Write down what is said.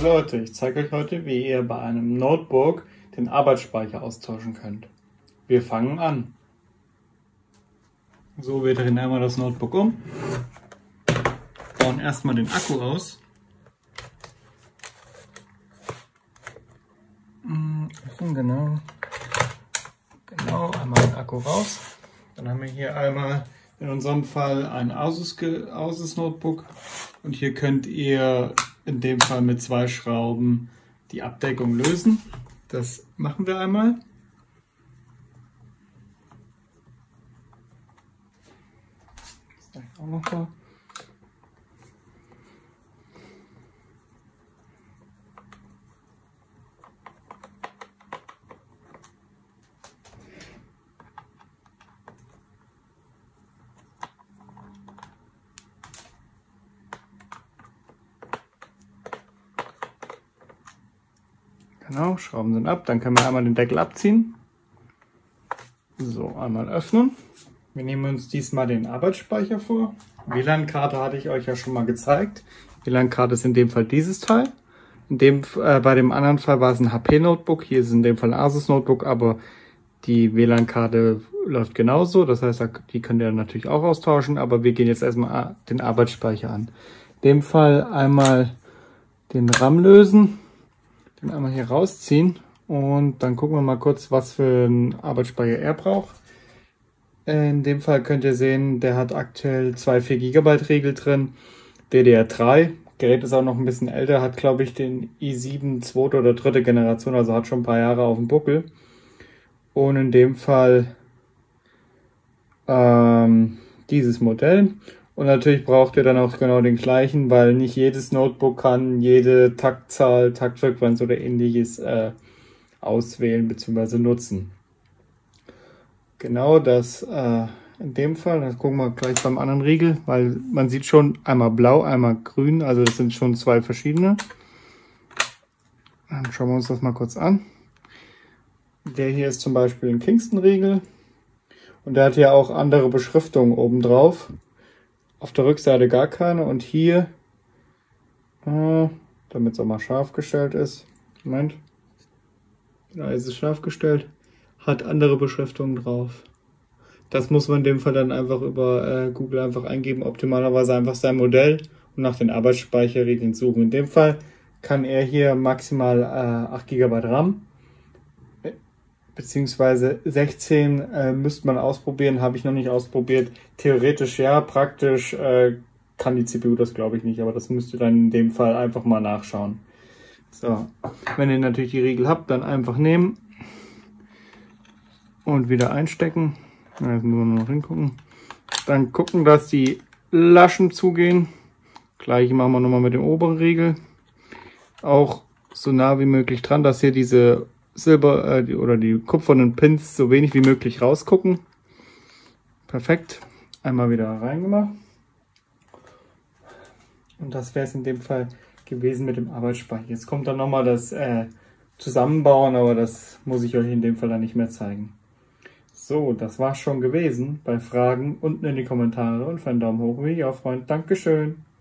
Leute, ich zeige euch heute, wie ihr bei einem Notebook den Arbeitsspeicher austauschen könnt. Wir fangen an. So, wir drehen einmal das Notebook um, bauen erstmal den Akku raus. Genau, einmal den Akku raus. Dann haben wir hier einmal in unserem Fall ein Asus Notebook und hier könnt ihr in dem Fall mit 2 Schrauben die Abdeckung lösen. Das machen wir einmal. Das zeige ich auch noch mal. Genau, Schrauben sind ab. Dann können wir einmal den Deckel abziehen. So, einmal öffnen. Wir nehmen uns diesmal den Arbeitsspeicher vor. WLAN-Karte hatte ich euch ja schon mal gezeigt. WLAN-Karte ist in dem Fall dieses Teil. Bei dem anderen Fall war es ein HP-Notebook. Hier ist es in dem Fall ein Asus-Notebook, aber die WLAN-Karte läuft genauso. Das heißt, die könnt ihr natürlich auch austauschen, aber wir gehen jetzt erstmal den Arbeitsspeicher an. In dem Fall einmal den RAM lösen. Einmal hier rausziehen und dann gucken wir mal kurz, was für einen Arbeitsspeicher er braucht. In dem Fall könnt ihr sehen, der hat aktuell 2 4 GB Riegel drin, DDR3. Gerät ist auch noch ein bisschen älter, hat glaube ich den i7 zweite oder dritte Generation, also hat schon ein paar Jahre auf dem Buckel. Und in dem Fall dieses Modell. Und natürlich braucht ihr dann auch genau den gleichen, weil nicht jedes Notebook kann jede Taktzahl, Taktfrequenz oder ähnliches auswählen bzw. nutzen. Genau das in dem Fall, das gucken wir gleich beim anderen Riegel, weil man sieht schon einmal blau, einmal grün, also das sind schon 2 verschiedene. Dann schauen wir uns das mal kurz an. Der hier ist zum Beispiel ein Kingston-Riegel und der hat hier auch andere Beschriftungen oben drauf. Auf der Rückseite gar keine und hier, damit es auch mal scharf gestellt ist, Moment, da ist es scharf gestellt, hat andere Beschriftungen drauf. Das muss man in dem Fall dann einfach über Google einfach eingeben, optimalerweise einfach sein Modell und nach den Arbeitsspeicherregeln suchen. In dem Fall kann er hier maximal 8 GB RAM, beziehungsweise 16 müsste man ausprobieren, habe ich noch nicht ausprobiert. Theoretisch ja, praktisch kann die CPU das glaube ich nicht, aber das müsst ihr dann in dem Fall einfach mal nachschauen. So, wenn ihr natürlich die Riegel habt, dann einfach nehmen und wieder einstecken. Jetzt müssen wir nur noch hingucken. Dann gucken, dass die Laschen zugehen. Gleiche machen wir nochmal mit dem oberen Riegel. Auch so nah wie möglich dran, dass hier diese oder die kupfernen Pins so wenig wie möglich rausgucken. Perfekt. Einmal wieder reingemacht. Und das wäre es in dem Fall gewesen mit dem Arbeitsspeicher. Jetzt kommt dann nochmal das Zusammenbauen, aber das muss ich euch in dem Fall dann nicht mehr zeigen. So, das war's schon gewesen. Bei Fragen unten in die Kommentare und für einen Daumen hoch, wie ich auch freund. Dankeschön.